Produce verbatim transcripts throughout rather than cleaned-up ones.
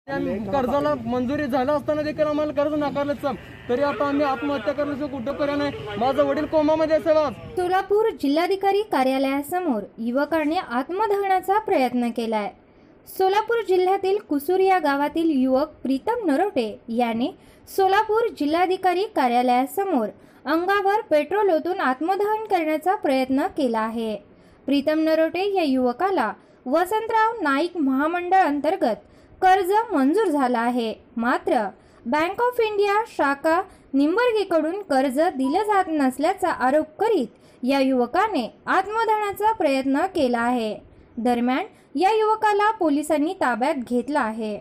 कर्जाला मंजुरी झाला असताना देखील आम्हाला कर्ज नाकारलं, तरी आता आम्ही आत्महत्या करण्याचं कुठं पर्याय नाही. माझा वडील कोमामध्ये असावा. सोलापूर जिल्हाधिकारी कार्यालयासमोर युवकाने आत्मदहनाचा प्रयत्न केलाय. सोलापूर जिल्ह्यातील कुसूर या गावातील युवक प्रीतम नरोटे याने सोलापूर जिल्हाधिकारी कार्यालयासमोर अंगावर पेट्रोल ओतून आत्मदहन करण्याचा प्रयत्न केला आहे. प्रीतम नरोटे या युवकाला वसंतराव नाईक महामंडळ अंतर्गत कर्ज मंजूर झाला आहे. मात्र बँक ऑफ इंडिया शाखा निंबर्गेकडून कर्ज दिले जात नसल्याचा आरोप करीत या युवकाने आत्मदहनाचा प्रयत्न केला आहे. दरम्यान या युवकाला पोलिसांनी ताब्यात घेतला आहे.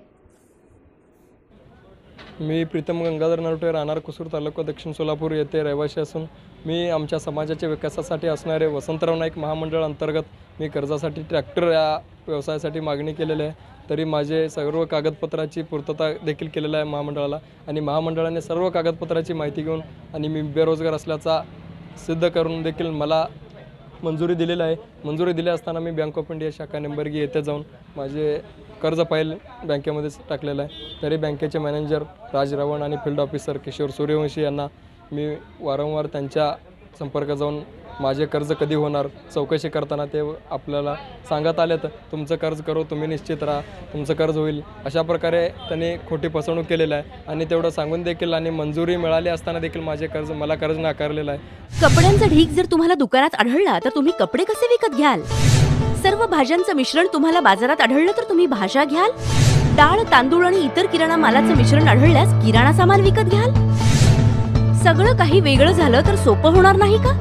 मी प्रीतम गंगाधर नरोटे, राहणार कुसूर, तालुका दक्षिण सोलापूर येथे रहिवासी असून मी आमच्या समाजाच्या विकासासाठी असणारे वसंतराव नाईक महामंडळ अंतर्गत मी कर्जासाठी ट्रॅक्टर या व्यवसायासाठी मागणी केलेली आहे. तरी माझे सर्व कागदपत्राची पूर्तता देखील केलेला आहे महामंडळाला, आणि महामंडळाने सर्व कागदपत्राची माहिती घेऊन आणि मी बेरोजगार असल्याचा सिद्ध करून देखील मला मंजुरी दिलेली आहे. मंजुरी दिली असताना मी बँक ऑफ इंडिया शाखा निंबर्गी येथे जाऊन माझे कर्ज फाईल बँकेमध्येच टाकलेलं आहे. तरी बँकेचे मॅनेजर राज रावण आणि फील्ड ऑफिसर किशोर सूर्यवंशी यांना मी वारंवार त्यांच्या संपर्क जाऊन माझे कर्ज कधी होणार चौकशी करताना ते आपल्याला सांगत आले, तर तुमचं कर्ज करू, तुम्ही निश्चित राहा, तुमचं कर्ज होईल, अशा प्रकारे त्यांनी खोटी फसवणूक केलेली आहे. आणि तेवढं सांगून देखील आणि मंजुरी मिळाली असताना देखील माझे कर्ज मला कर्ज नाकारलेलं आहे. कपड्यांचा ढीग जर तुम्हाला दुकानात आढळला तर तुम्ही कपडे कसे विकत घ्याल? सर्व भाज्यांचं मिश्रण तुम्हाला बाजारात आढळलं तर तुम्ही भाज्या घ्याल? डाळ, तांदूळ आणि इतर किराणा मालाचं मिश्रण आढळल्यास किराणा सामान विकत घ्याल? सगळं काही वेगळं झालं तर सोपं होणार नाही का?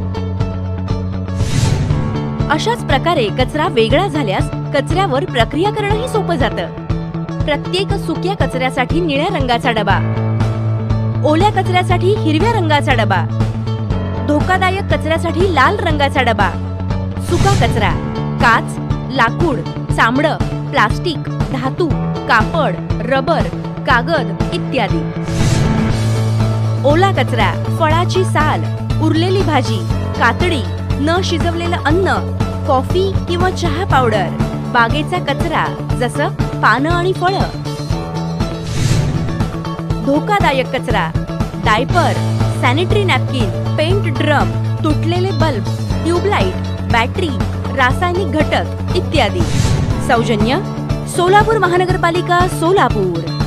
अशाच प्रकारे कचरा वेगळा झाल्यास कचऱ्यावर प्रक्रिया करणंही सोपं जातं. प्रत्येक सुक्या कचऱ्यासाठी निळ्या रंगाचा डबा, ओल्या कचऱ्यासाठी हिरव्या रंगाचा डबा, धोकादायक कचऱ्यासाठी लाल रंगाचा डबा, सुका कचरा, काच, लाकूड, चामडं, प्लास्टिक, धातू, कापड, रबर, कागद इत्यादी. ओला कचरा, फळाची साल, उरलेली भाजी, कातडी, न शिजवलेलं अन्न, कॉफी किंवा चहा पावडर, बागेचा कचरा जसं पानं आणि फळं. धोकादायक कचरा, diaper, sanitary napkin, paint drum, तुटलेले बल्ब, ट्यूबलाइट, बॅटरी, रासायनिक घटक इत्यादी. सौजन्य सोलापूर महानगरपालिका सोलापूर.